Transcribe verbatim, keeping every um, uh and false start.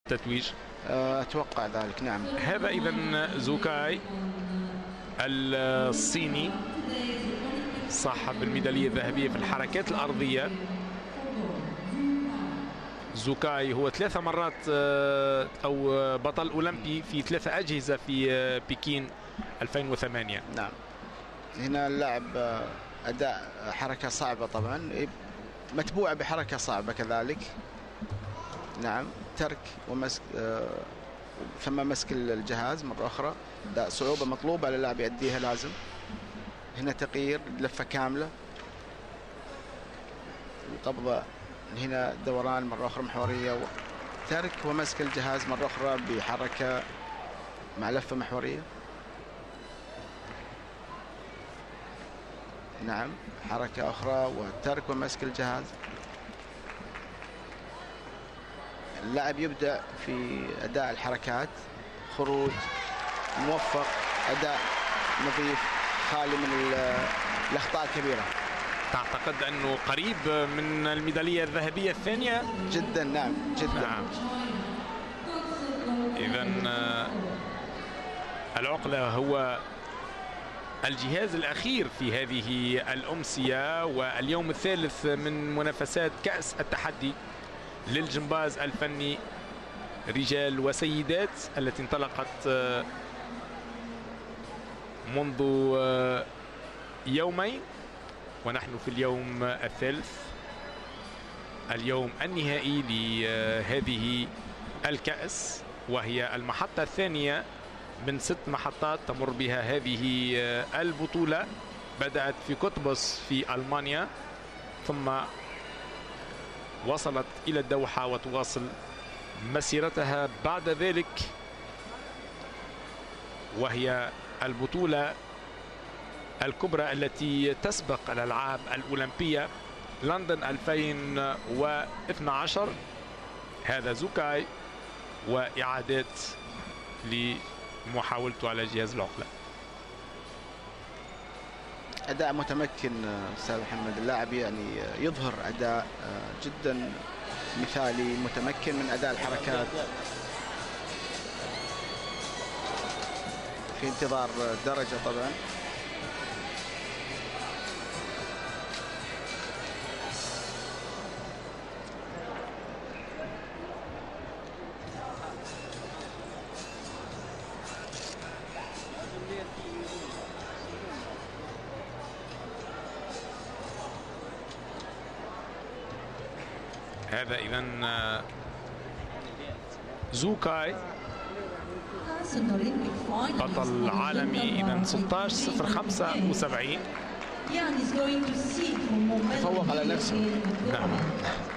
التتويج؟ أتوقع ذلك نعم. هذا إذن زو كاي الصيني صاحب الميدالية الذهبية في الحركات الأرضية. زو كاي هو ثلاثة مرات أو بطل أولمبي في ثلاثة أجهزة في بكين ألفين وثمانية. نعم. هنا اللاعب أداء حركة صعبة طبعا، متبوعة بحركة صعبة كذلك. نعم. ترك ومسك ثم مسك الجهاز مرة أخرى، صعوبة مطلوبة للاعب يؤديها لازم. هنا تغيير لفة كاملة، القبضة هنا دوران مرة أخرى محورية، ترك ومسك الجهاز مرة أخرى بحركة مع لفة محورية. نعم. حركة أخرى وترك ومسك الجهاز. اللاعب يبدأ في أداء الحركات، خروج موفق، أداء نظيف خالي من الأخطاء الكبيرة. تعتقد أنه قريب من الميدالية الذهبية الثانية؟ جدا. نعم جدا. نعم. إذن العقلة هو الجهاز الأخير في هذه الأمسية واليوم الثالث من منافسات كأس التحدي للجمباز الفني رجال وسيدات التي انطلقت منذ يومين، ونحن في اليوم الثالث، اليوم النهائي لهذه الكأس، وهي المحطة الثانية من ست محطات تمر بها هذه البطولة. بدأت في قطبس في ألمانيا، ثم وصلت إلى الدوحة وتواصل مسيرتها بعد ذلك، وهي البطولة الكبرى التي تسبق الألعاب الأولمبية لندن ألفين واثني عشر. هذا زو كاي وإعادات لمحاولته على جهاز العقلة. أداء متمكن أستاذ محمد، اللاعب يعني يظهر أداء جدا مثالي، متمكن من أداء الحركات، في انتظار درجة طبعا. هذا إذن زو كاي بطل عالمي إذن ستة عشر صفر خمسة وسبعين، تفوق على نفسه. نعم.